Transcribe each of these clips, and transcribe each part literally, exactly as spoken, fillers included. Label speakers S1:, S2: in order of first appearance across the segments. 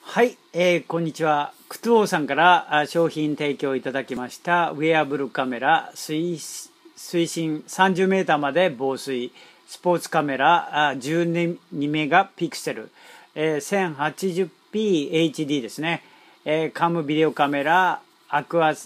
S1: はい、えー、こんにちは。クトゥオさんから商品提供いただきましたウェアブルカメラ水水深さんじゅうメーターまで防水スポーツカメラ じゅうにメガピクセル、えー、せんはちじゅうピーエイチディー ですね、えー、カムビデオカメラアクア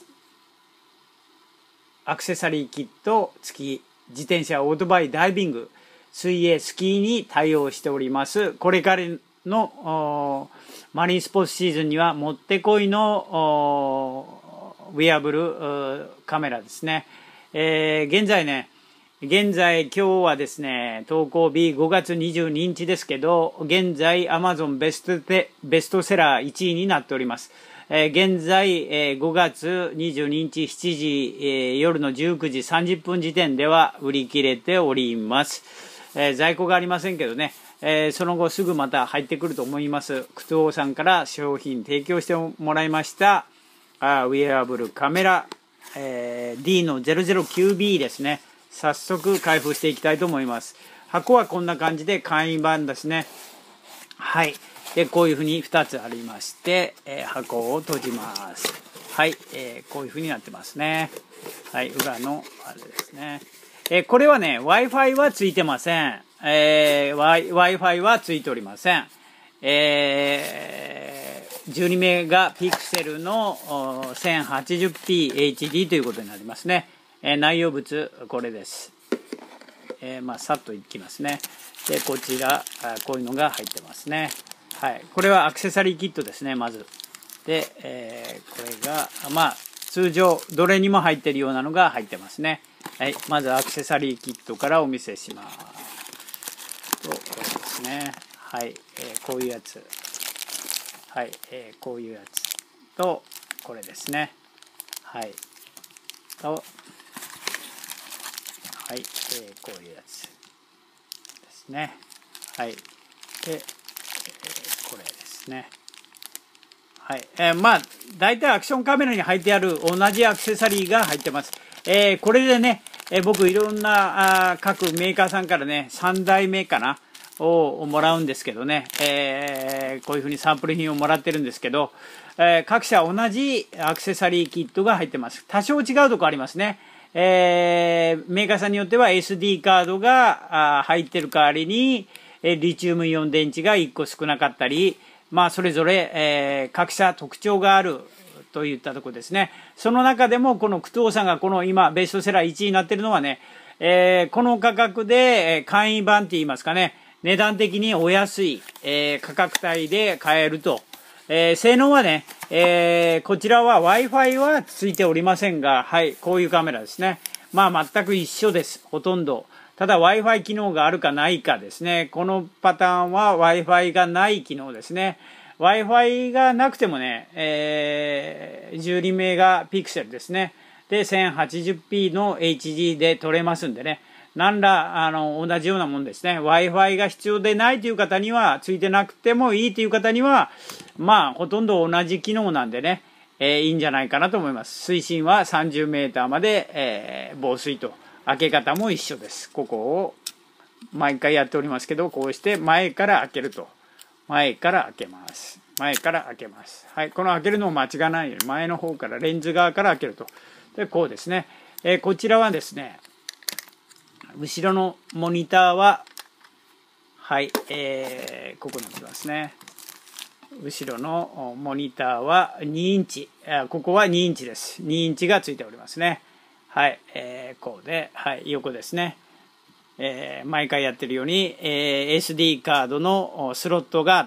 S1: アクセサリーキット付き自転車オートバイダイビング水泳スキーに対応しております。これからのマリンスポーツシーズンにはもってこいのウェアブルカメラですね、えー、現在ね現在今日はですね投稿日ごがつにじゅうににちですけど、現在 Amazon ベストテベストセラーいちいになっております。えー、現在、えー、ごがつにじゅうににちしちじ、えー、夜のじゅうくじさんじゅっぷん時点では売り切れております。えー、在庫がありませんけどね、えー、その後すぐまた入ってくると思います。クトゥオさんから商品提供してもらいましたあウェアブルカメラ、えー、ディー の ゼロゼロきゅうビー ですね。早速開封していきたいと思います。箱はこんな感じで簡易版ですね。はい。でこういうふうにふたつありまして、えー、箱を閉じます。はい、えー、こういうふうになってますね。はい、裏のあれですね。えー、これはね Wi-Fi はついてません。えー、Wi-Fi はついておりません。えー、じゅうにメガピクセルの せんはちじゅうピーエイチディー ということになりますね。えー、内容物これです。えー、まあさっといきますね。でこちらこういうのが入ってますね。はい、これはアクセサリーキットですね。まずで、えー、これがまあ通常どれにも入っているようなのが入ってますね。はい、まずアクセサリーキットからお見せします。とこれですね。はい、えー、こういうやつ。はい、えー、こういうやつとこれですね。はいとはい、えー、こういうやつですね。はいで、えー、これですね。はい、えー、まあ大体アクションカメラに入ってある同じアクセサリーが入ってます。えー、これでね、えー、僕いろんなあ各メーカーさんからねさんだいめかなをもらうんですけどね、えー、こういうふうにサンプル品をもらってるんですけど、えー、各社同じアクセサリーキットが入ってます。多少違うところありますね。えー、メーカーさんによっては エスディー カードがあ入ってる代わりに、えー、リチウムイオン電池がいっこ少なかったり、まあそれぞれ、えー、各社特徴があるといったところですね。その中でもこのクトゥオさんがこの今ベストセラーいちいになっているのはね、えー、この価格で、えー、簡易版って言いますかね、値段的にお安い、えー、価格帯で買えると。えー、性能はね、えー、こちらは Wi-Fi はついておりませんが、はい、こういうカメラですね。まあ全く一緒です。ほとんど。ただ Wi-Fi 機能があるかないかですね。このパターンは Wi-Fi がない機能ですね。Wi-Fi がなくてもね、えー、じゅうにメガピクセルですね。で、せんはちじゅうピー の エイチディー で撮れますんでね。何らあの同じようなもんですね。Wi-Fi が必要でないという方には、ついてなくてもいいという方には、まあほとんど同じ機能なんでね、えー、いいんじゃないかなと思います。水深はさんじゅうメーターまで、えー、防水と。開け方も一緒です。ここを毎回やっておりますけど、こうして前から開けると。前から開けます。前から開けます。はい、この開けるのを間違わないように前の方からレンズ側から開けると。で、こうですね。えー、こちらはですね、後ろのモニターは、はい、えー、ここに来ますね。後ろのモニターはにインチ。ここはにインチです。にインチがついておりますね。はい、えー、こうで、はい、横ですね。えー、毎回やってるように、えー、エスディー カードのスロットがあって、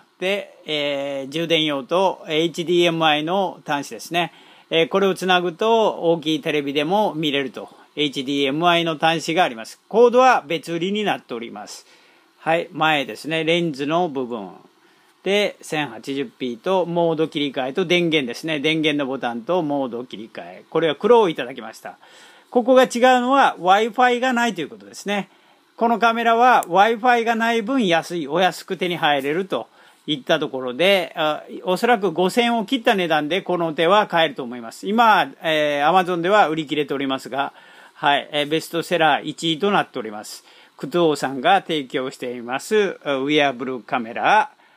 S1: えー、充電用と エイチディーエムアイ の端子ですね。えー、これをつなぐと大きいテレビでも見れると。エイチディーエムアイ の端子があります。コードは別売りになっております。はい、前ですね。レンズの部分。で、せんはちじゅうピー とモード切り替えと電源ですね。電源のボタンとモード切り替え。これは黒をいただきました。ここが違うのは Wi-Fi がないということですね。このカメラは Wi-Fi がない分安い、お安く手に入れるといったところで、あおそらくごせんえんを切った値段でこの手は買えると思います。今、えー、Amazon では売り切れておりますが、はい、えー、ベストセラーいちいとなっております。クトゥオさんが提供していますウェアブルカメラ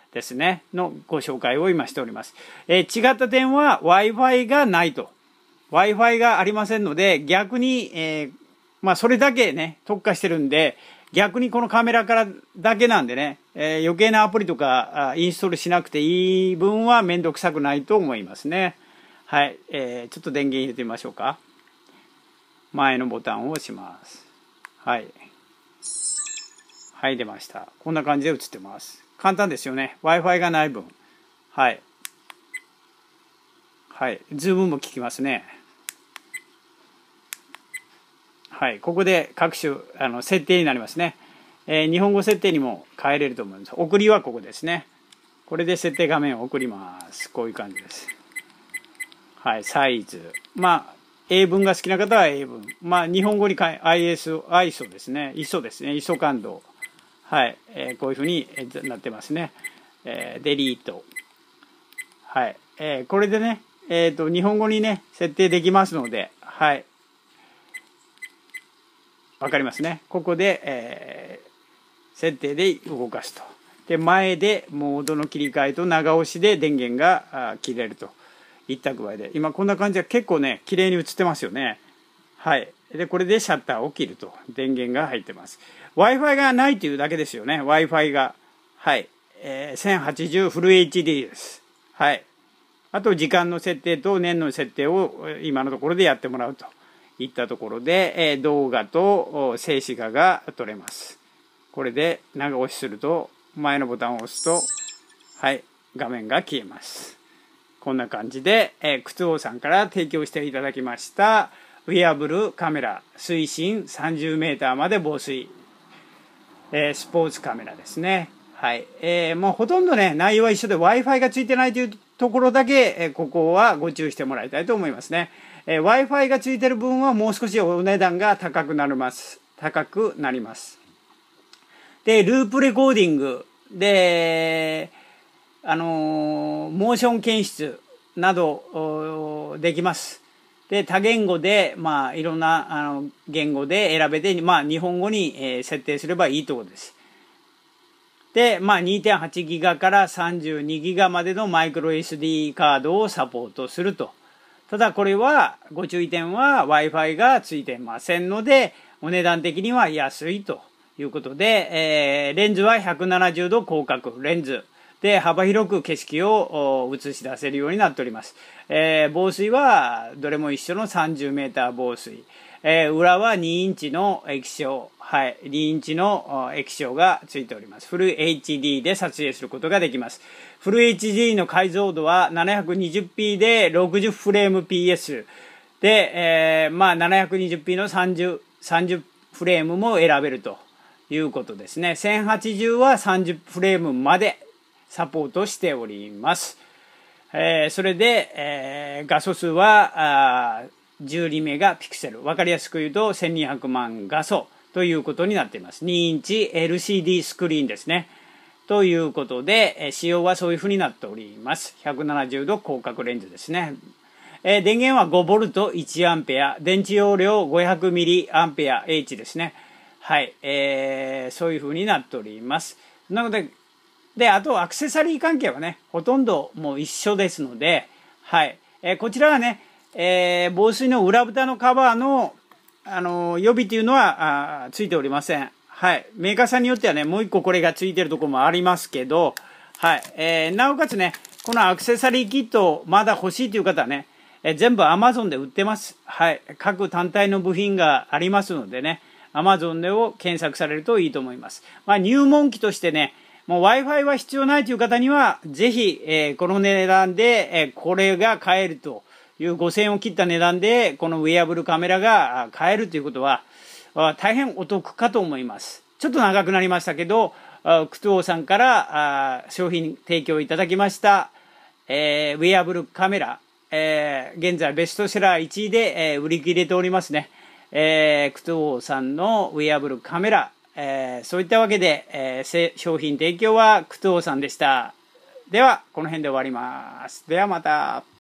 S1: ですね、のご紹介を今しております。えー、違った点は Wi-Fi がないと。Wi-Fi がありませんので、逆に、えー、まあそれだけね、特化してるんで、逆にこのカメラからだけなんでね、えー、余計なアプリとかインストールしなくていい分はめんどくさくないと思いますね。はい、えー、ちょっと電源入れてみましょうか。前のボタンを押します。はい。はい、出ました。こんな感じで映ってます。簡単ですよね。Wi-Fi がない分。はい。はい。ズームも効きますね。はい。ここで各種あの設定になりますね。えー、日本語設定にも変えれると思います。送りはここですね。これで設定画面を送ります。こういう感じです。はい。サイズ。まあ、英文が好きな方は英文。まあ、日本語に変え、アイエス、アイエスオ ですね。アイエスオ ですね。アイエスオ 感度。はい。えー、こういうふうになってますね。えー、デリート。はい。えー、これでね、えっと、日本語にね、設定できますので、はい。わかりますね。ここで、えー、設定で動かすと。で、前でモードの切り替えと長押しで電源が切れるといった具合で、今こんな感じで結構ね、綺麗に映ってますよね。はい。で、これでシャッターを切ると。電源が入ってます。Wi-Fi がないというだけですよね。Wi-Fi が。はい。えー、せんはちじゅうフル エイチディー です。はい。あと、時間の設定と年の設定を今のところでやってもらうといったところで、えー、動画と静止画が撮れます。これで長押しすると、前のボタンを押すと、はい、画面が消えます。こんな感じで、えー、靴王さんから提供していただきました、ウェアブルカメラ、水深さんじゅうメーターまで防水、えー、スポーツカメラですね。はい。えー、もうほとんどね、内容は一緒で Wi-Fi がついてないというところだけ、えー、ここはご注意してもらいたいと思いますね。えー、Wi-Fi がついてる分はもう少しお値段が高くなります。高くなります。で、ループレコーディングで、あのー、モーション検出などできます。で、多言語で、まあ、いろんなあの言語で選べて、まあ、日本語に、えー、設定すればいいところです。で、まあ、にてんはちギガからさんじゅうにギガまでのマイクロ エスディー カードをサポートすると。ただ、これは、ご注意点は Wi-Fi がついてませんので、お値段的には安いということで、えー、レンズはひゃくななじゅうど広角レンズ。で、幅広く景色を映し出せるようになっております。えー、防水はどれも一緒のさんじゅうメーター防水。えー、裏はにインチの液晶。はい。にインチの液晶がついております。フル エイチディー で撮影することができます。フル エイチディー の解像度は ななひゃくにじゅうピー でろくじゅうフレーム ピーエス。で、えー、まあ ななひゃくにじゅうピー の30、30フレームも選べるということですね。せんはちじゅうはさんじゅうフレームまでサポートしております。えー、それで、えー、画素数はじゅうにメガピクセル。わかりやすく言うとせんにひゃくまん画素ということになっています。にインチ エルシーディー スクリーンですね。ということで、仕様はそういうふうになっております。ひゃくななじゅうど広角レンズですね。えー、電源は ごボルトいちアンペア。電池容量 ごひゃくミリアンペア H ですね。はい。えー、そういうふうになっております。なので、で、あとアクセサリー関係はね、ほとんどもう一緒ですので、はい。えー、こちらはね、えー、防水の裏蓋のカバーの、あのー、予備というのはあついておりません。はい。メーカーさんによってはね、もう一個これがついてるところもありますけど、はい。えー、なおかつね、このアクセサリーキットまだ欲しいという方はね、えー、全部 Amazon で売ってます。はい。各単体の部品がありますのでね、Amazon でを検索されるといいと思います。まあ、入門機としてね、もう Wi-Fi は必要ないという方には、ぜひ、えー、この値段で、えー、これが買えるというごせんえんを切った値段で、このウェアブルカメラが買えるということは、大変お得かと思います。ちょっと長くなりましたけど、クトゥオさんから商品提供いただきました、えー、ウェアブルカメラ、えー、現在ベストセラーいちいで、えー、売り切れておりますね。えー、クトゥオさんのウェアブルカメラ、えー、そういったわけで、えー、商品提供はクトゥオさんでした。では、この辺で終わります。ではまた。